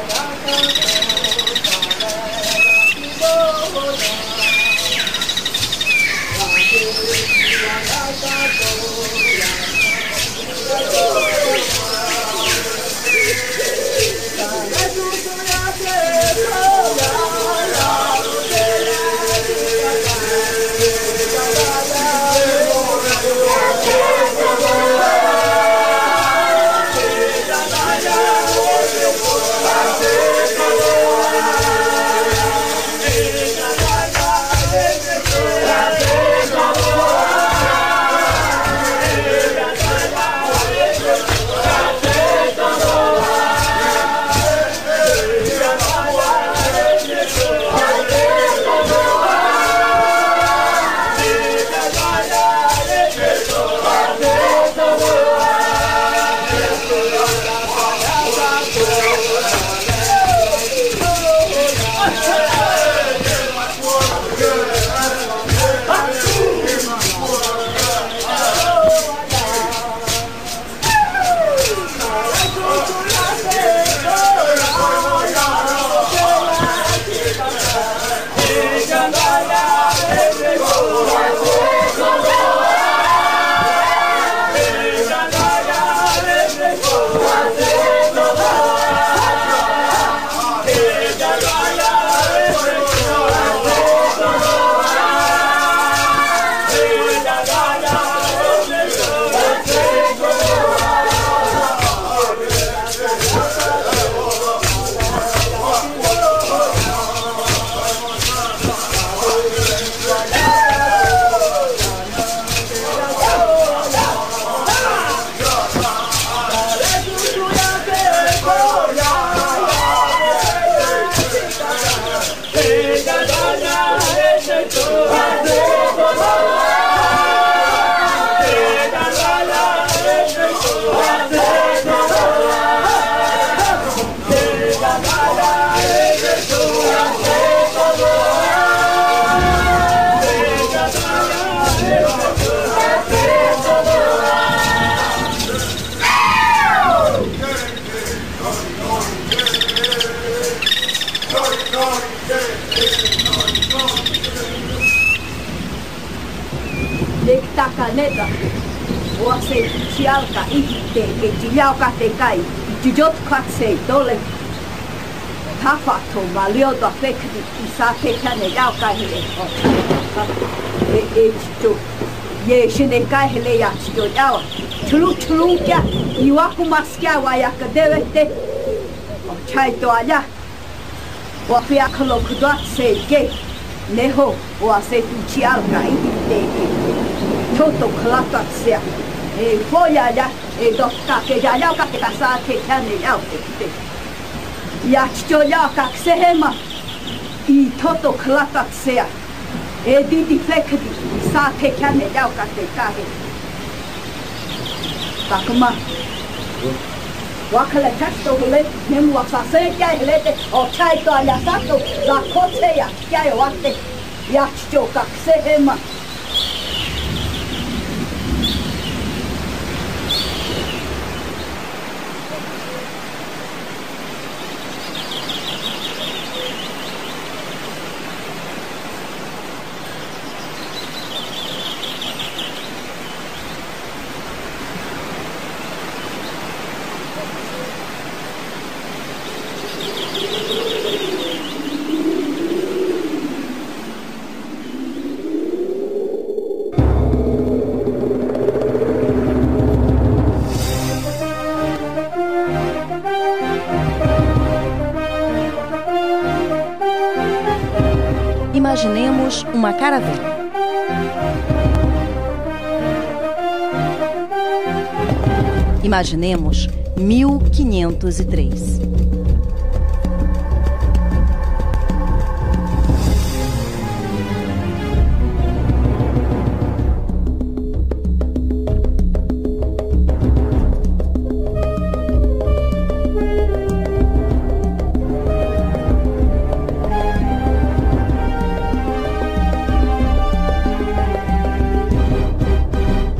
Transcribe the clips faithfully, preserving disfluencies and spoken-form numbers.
Neta, o se chialka ite e chialka te kai, jujot katse dole. Tafato malioda fekdi isa te kane yauka hele. E e chicho. Ye shine kai hele ya chicho yawa. Chulu chulu kya, iwaku maskia wa yakadevete. O chai to allá. O fia kalo kudwa se ge. Neho o se chialka ite. Toto klatasia, e foia ya, e doka ke ya ya ka ke kasa ke kane ya ke. Ya chicho ya ka sehema, i toto klatasia, e di di fekdi, sa ke kane ya ka te kahe. Takuma. Wakale kasto hule, nemu wasa se kya hele o chai to ya sato, la kote ya kya wate, ya chicho ka sehema. Imaginemos uma caravela. Imaginemos mil quinhentos e três.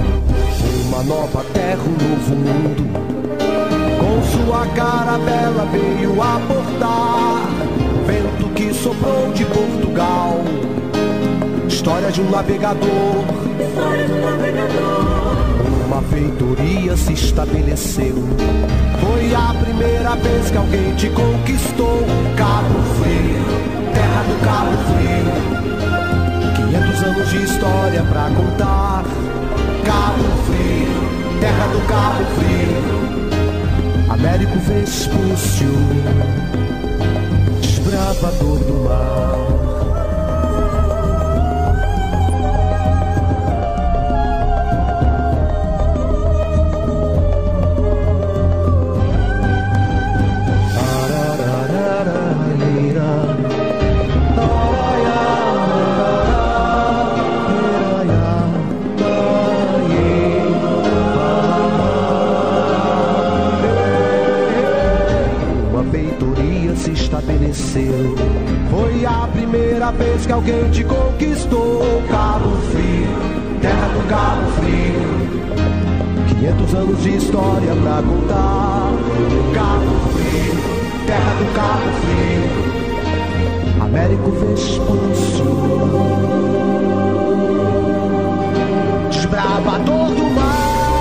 Nova terra, um novo mundo, com sua cara bela, veio aportar, vento que soprou de Portugal. História de um navegador, História de um navegador. Uma feitoria se estabeleceu. Foi a primeira vez que alguém te conquistou. Cabo Frio, terra do Cabo Frio, quinhentos anos de história pra contar. Cabo Frio, terra do Cabo Frio, Américo Vespúcio, desbravador do mar. Foi a primeira vez que alguém te conquistou. Cabo Frio, terra do Cabo Frio, quinhentos anos de história pra contar. Cabo Frio, terra do Cabo Frio, Américo Vespúcio, desbravador do mar.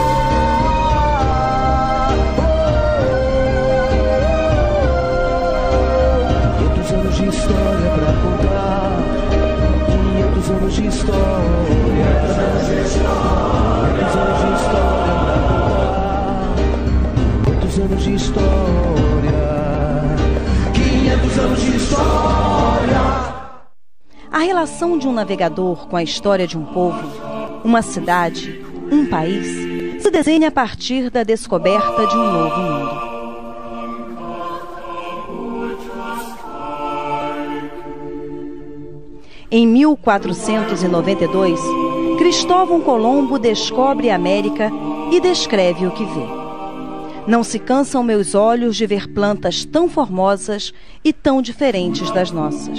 De história pra contar, quinhentos anos de história, quinhentos anos de história pra contar, quinhentos anos de história, quinhentos anos de história. A relação de um navegador com a história de um povo, uma cidade, um país, se desenha a partir da descoberta de um novo mundo. Em mil quatrocentos e noventa e dois, Cristóvão Colombo descobre a América e descreve o que vê. Não se cansam meus olhos de ver plantas tão formosas e tão diferentes das nossas.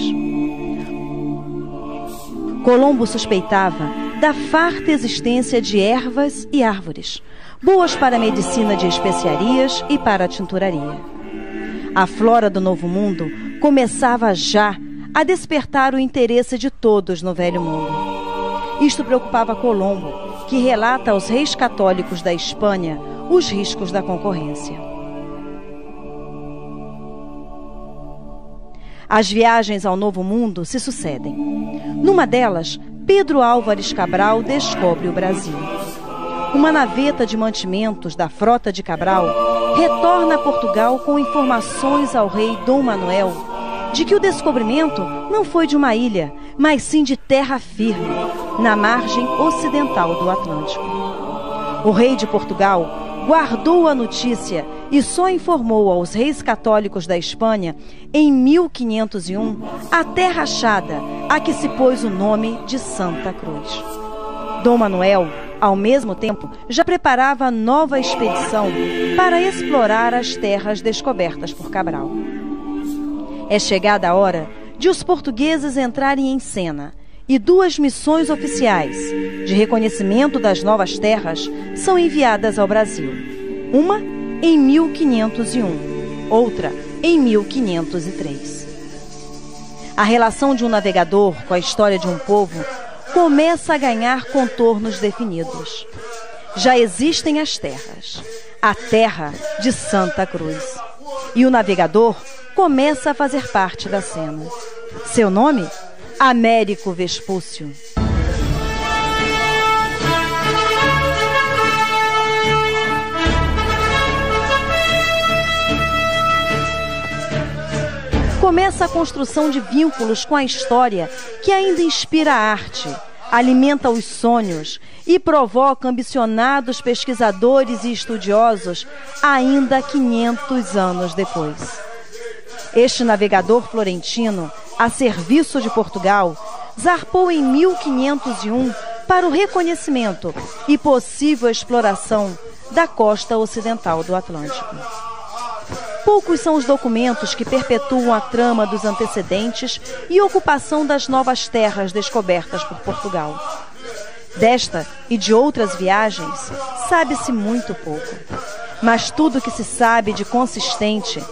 Colombo suspeitava da farta existência de ervas e árvores, boas para a medicina de especiarias e para a tinturaria. A flora do Novo Mundo começava já a despertar o interesse de todos no Velho Mundo. Isto preocupava Colombo, que relata aos reis católicos da Espanha os riscos da concorrência. As viagens ao Novo Mundo se sucedem. Numa delas, Pedro Álvares Cabral descobre o Brasil. Uma naveta de mantimentos da frota de Cabral retorna a Portugal com informações ao rei Dom Manuel de que o descobrimento não foi de uma ilha, mas sim de terra firme, na margem ocidental do Atlântico. O rei de Portugal guardou a notícia e só informou aos reis católicos da Espanha, em mil quinhentos e um, a terra achada, a que se pôs o nome de Santa Cruz. Dom Manuel, ao mesmo tempo, já preparava nova expedição para explorar as terras descobertas por Cabral. É chegada a hora de os portugueses entrarem em cena e duas missões oficiais de reconhecimento das novas terras são enviadas ao Brasil. Uma em mil quinhentos e um, outra em mil quinhentos e três. A relação de um navegador com a história de um povo começa a ganhar contornos definidos. Já existem as terras, a terra de Santa Cruz. E o navegador começa a fazer parte da cena. Seu nome? Américo Vespúcio. Começa a construção de vínculos com a história que ainda inspira a arte, alimenta os sonhos e provoca ambicionados pesquisadores e estudiosos ainda quinhentos anos depois. Este navegador florentino, a serviço de Portugal, zarpou em mil quinhentos e um para o reconhecimento e possível exploração da costa ocidental do Atlântico. Poucos são os documentos que perpetuam a trama dos antecedentes e ocupação das novas terras descobertas por Portugal. Desta e de outras viagens, sabe-se muito pouco. Mas tudo que se sabe de consistente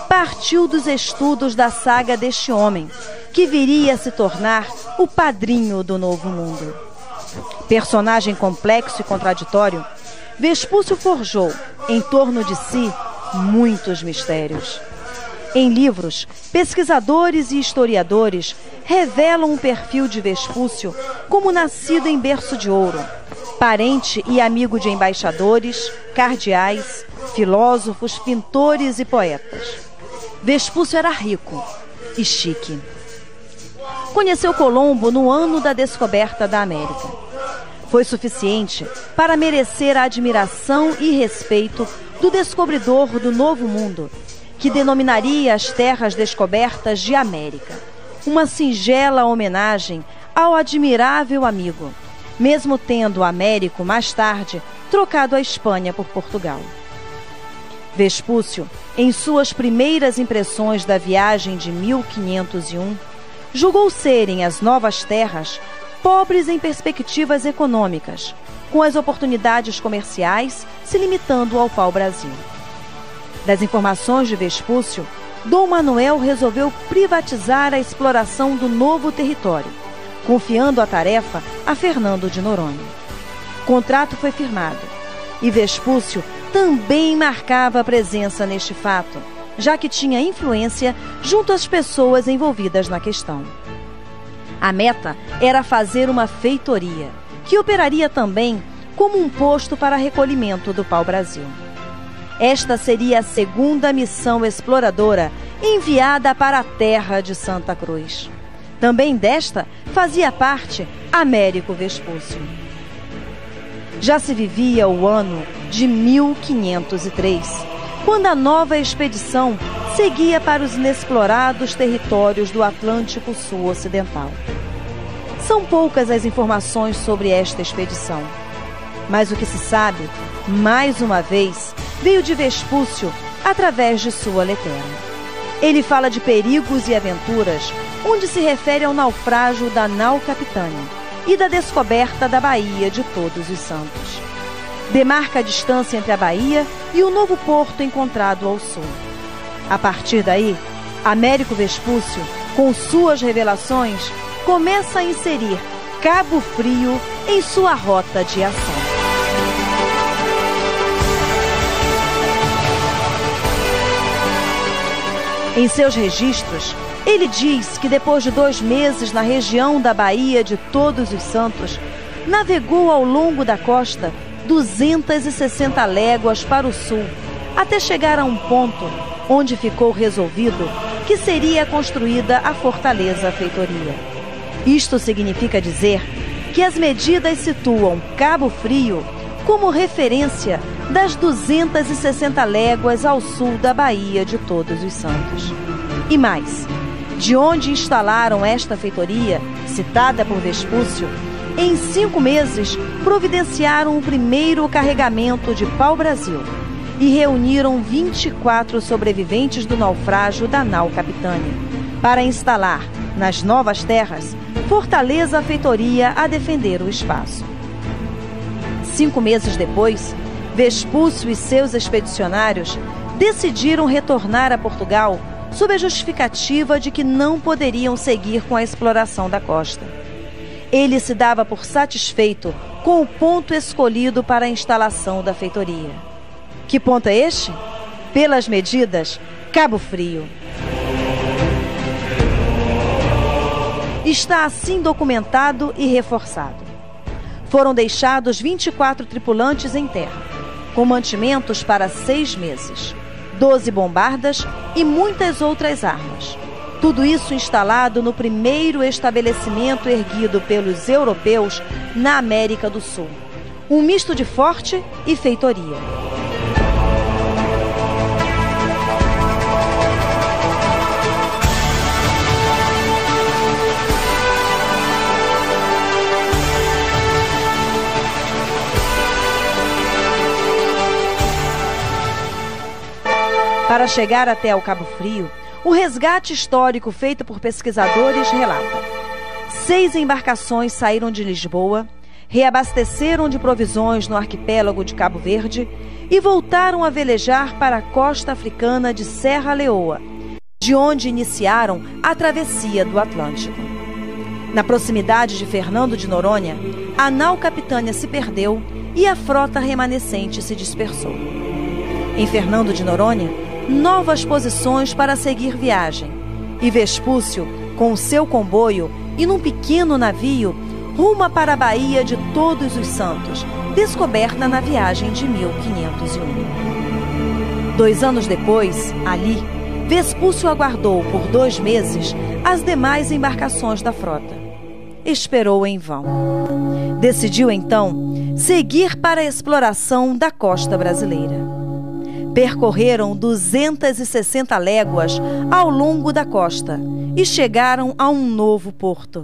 partiu dos estudos da saga deste homem, que viria a se tornar o padrinho do Novo Mundo. Personagem complexo e contraditório, Vespúcio forjou, em torno de si, muitos mistérios. Em livros, pesquisadores e historiadores revelam o perfil de Vespúcio como nascido em berço de ouro, parente e amigo de embaixadores, cardeais, filósofos, pintores e poetas. Vespúcio era rico e chique. Conheceu Colombo no ano da descoberta da América. Foi suficiente para merecer a admiração e respeito do descobridor do Novo Mundo, que denominaria as terras descobertas de América, uma singela homenagem ao admirável amigo, mesmo tendo Américo, mais tarde, trocado a Espanha por Portugal. Vespúcio, em suas primeiras impressões da viagem de mil quinhentos e um, julgou serem as novas terras pobres em perspectivas econômicas, com as oportunidades comerciais se limitando ao pau-brasil. Das informações de Vespúcio, Dom Manuel resolveu privatizar a exploração do novo território, confiando a tarefa a Fernando de Noronha. O contrato foi firmado, e Vespúcio também marcava presença neste fato, já que tinha influência junto às pessoas envolvidas na questão. A meta era fazer uma feitoria, que operaria também como um posto para recolhimento do pau-brasil. Esta seria a segunda missão exploradora enviada para a terra de Santa Cruz. Também desta fazia parte Américo Vespúcio. Já se vivia o ano de mil quinhentos e três, quando a nova expedição seguia para os inexplorados territórios do Atlântico Sul Ocidental. São poucas as informações sobre esta expedição, mas o que se sabe, mais uma vez, veio de Vespúcio através de sua letera. Ele fala de perigos e aventuras, onde se refere ao naufrágio da nau Capitânia e da descoberta da Baía de Todos os Santos. Demarca a distância entre a Bahia e o novo porto encontrado ao sul. A partir daí, Américo Vespúcio, com suas revelações, começa a inserir Cabo Frio em sua rota de ação. Em seus registros, ele diz que depois de dois meses na região da Baía de Todos os Santos, navegou ao longo da costa duzentas e sessenta léguas para o sul, até chegar a um ponto onde ficou resolvido que seria construída a Fortaleza Feitoria. Isto significa dizer que as medidas situam Cabo Frio como referência das duzentas e sessenta léguas ao sul da Baía de Todos os Santos. E mais, de onde instalaram esta feitoria, citada por Vespúcio, em cinco meses providenciaram o primeiro carregamento de pau-brasil e reuniram vinte e quatro sobreviventes do naufrágio da nau Capitânia, para instalar, nas novas terras, Fortaleza Feitoria a defender o espaço. Cinco meses depois, Vespúcio e seus expedicionários decidiram retornar a Portugal sob a justificativa de que não poderiam seguir com a exploração da costa. Ele se dava por satisfeito com o ponto escolhido para a instalação da feitoria. Que ponto é este? Pelas medidas, Cabo Frio. Está assim documentado e reforçado. Foram deixados vinte e quatro tripulantes em terra, com mantimentos para seis meses, doze bombardas e muitas outras armas. Tudo isso instalado no primeiro estabelecimento erguido pelos europeus na América do Sul. Um misto de forte e feitoria. Para chegar até o Cabo Frio, o resgate histórico feito por pesquisadores relata: seis embarcações saíram de Lisboa, reabasteceram de provisões no arquipélago de Cabo Verde e voltaram a velejar para a costa africana de Serra Leoa, de onde iniciaram a travessia do Atlântico. Na proximidade de Fernando de Noronha, a nau capitânia se perdeu e a frota remanescente se dispersou. Em Fernando de Noronha, novas posições para seguir viagem, e Vespúcio, com o seu comboio e num pequeno navio, ruma para a Baía de Todos os Santos, descoberta na viagem de mil quinhentos e um. Dois anos depois, ali, Vespúcio aguardou por dois meses as demais embarcações da frota. Esperou em vão. Decidiu, então, seguir para a exploração da costa brasileira. Percorreram duzentas e sessenta léguas ao longo da costa e chegaram a um novo porto.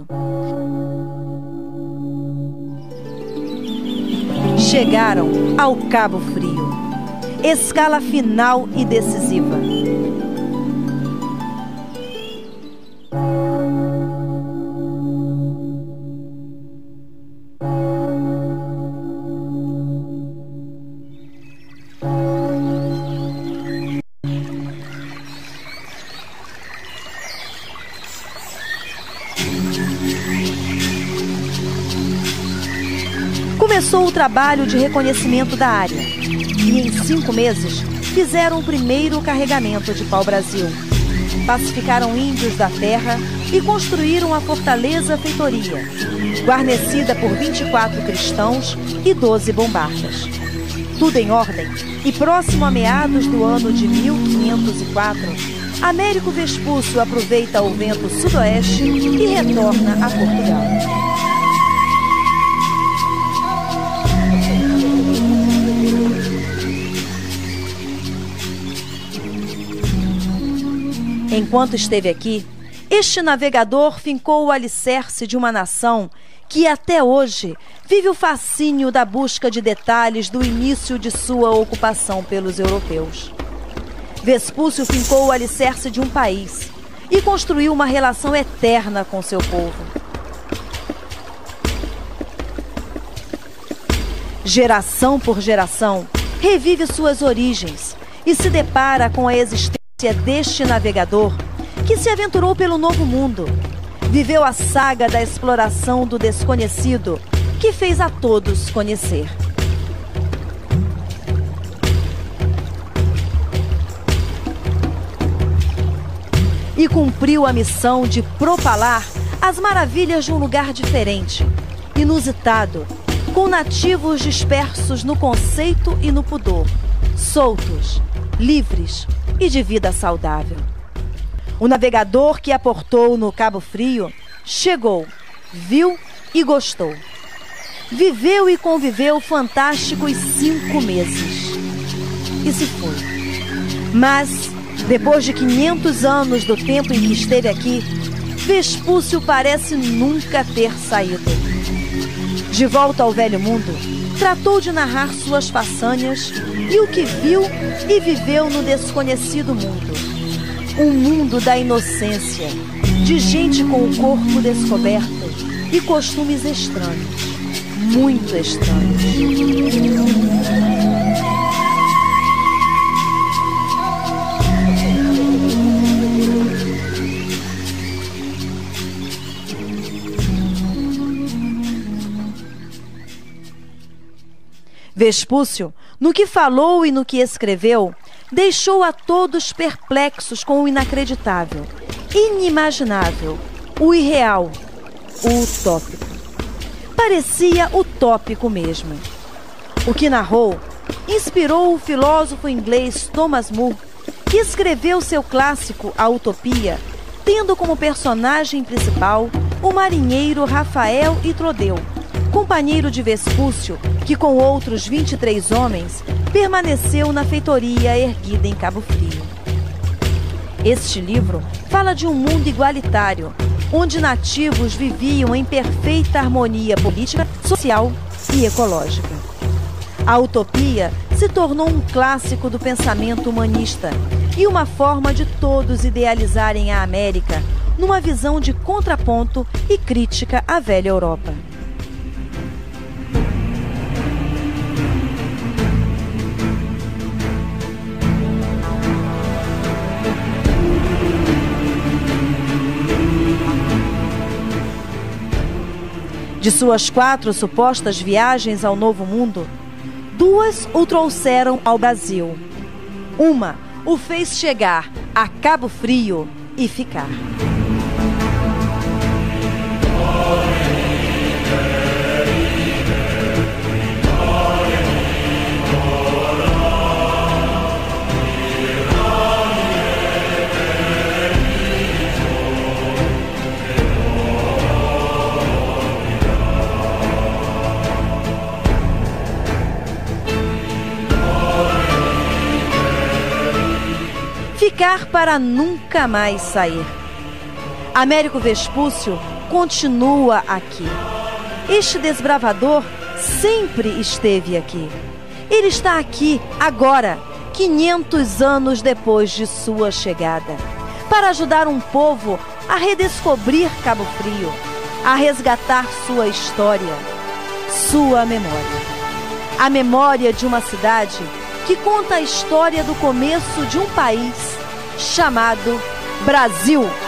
Chegaram ao Cabo Frio, escala final e decisiva. Começou o trabalho de reconhecimento da área e em cinco meses fizeram o primeiro carregamento de pau-brasil. Pacificaram índios da terra e construíram a Fortaleza Feitoria, guarnecida por vinte e quatro cristãos e doze bombardas. Tudo em ordem e próximo a meados do ano de mil quinhentos e quatro, Américo Vespúcio aproveita o vento sudoeste e retorna a Portugal. Enquanto esteve aqui, este navegador fincou o alicerce de uma nação que até hoje vive o fascínio da busca de detalhes do início de sua ocupação pelos europeus. Vespúcio fincou o alicerce de um país e construiu uma relação eterna com seu povo. Geração por geração, revive suas origens e se depara com a existência deste navegador que se aventurou pelo Novo Mundo, viveu a saga da exploração do desconhecido que fez a todos conhecer. E cumpriu a missão de propalar as maravilhas de um lugar diferente, inusitado, com nativos dispersos no conceito e no pudor, soltos, livres e de vida saudável. O navegador que aportou no Cabo Frio chegou, viu e gostou. Viveu e conviveu fantásticos cinco meses. E se foi. Mas, depois de quinhentos anos do tempo em que esteve aqui, Vespúcio parece nunca ter saído. De volta ao velho mundo, tratou de narrar suas façanhas e o que viu e viveu no desconhecido mundo. Um mundo da inocência, de gente com o corpo descoberto e costumes estranhos, muito estranhos. Vespúcio, no que falou e no que escreveu, deixou a todos perplexos com o inacreditável, inimaginável, o irreal, o utópico. Parecia utópico mesmo. O que narrou inspirou o filósofo inglês Thomas More, que escreveu seu clássico A Utopia, tendo como personagem principal o marinheiro Rafael Itrodeu, companheiro de Vespúcio, que com outros vinte e três homens permaneceu na feitoria erguida em Cabo Frio. Este livro fala de um mundo igualitário, onde nativos viviam em perfeita harmonia política, social e ecológica. A Utopia se tornou um clássico do pensamento humanista e uma forma de todos idealizarem a América numa visão de contraponto e crítica à velha Europa. De suas quatro supostas viagens ao Novo Mundo, duas o trouxeram ao Brasil. Uma o fez chegar a Cabo Frio e ficar. Ficar para nunca mais sair. Américo Vespúcio continua aqui. Este desbravador sempre esteve aqui. Ele está aqui agora, quinhentos anos depois de sua chegada, para ajudar um povo a redescobrir Cabo Frio, a resgatar sua história, sua memória. A memória de uma cidade que conta a história do começo de um país chamado Brasil.